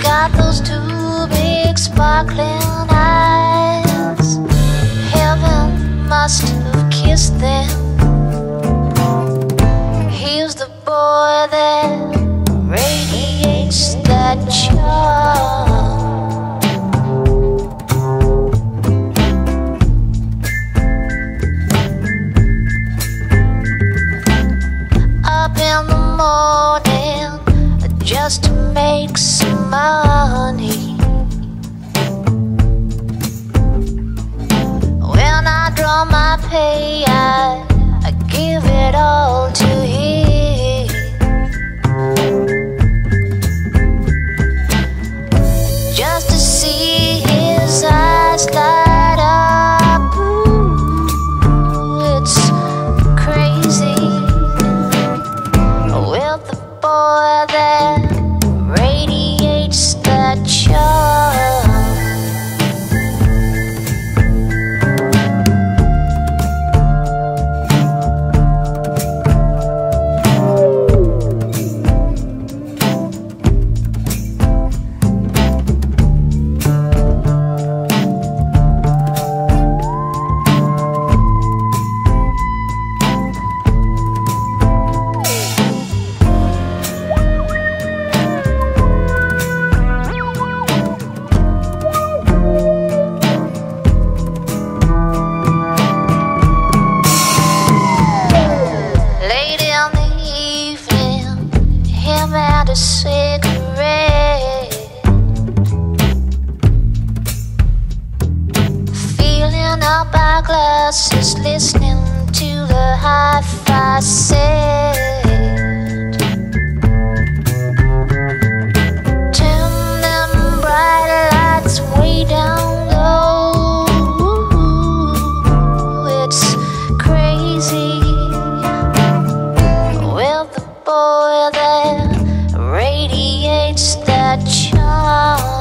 got those two big sparkling eyes. Heaven must have kissed them. He's the boy that radiates that charm. Up in the morning just to make some money. When I draw my pay, I give it all to him. Just to see his eyes light up, ooh, it's crazy. With the boy that radiates that charm. And a cigarette, filling up our glasses, listening to the hi-fi set. Turn them bright lights way down low. It's crazy. With the boy that radiates that charm.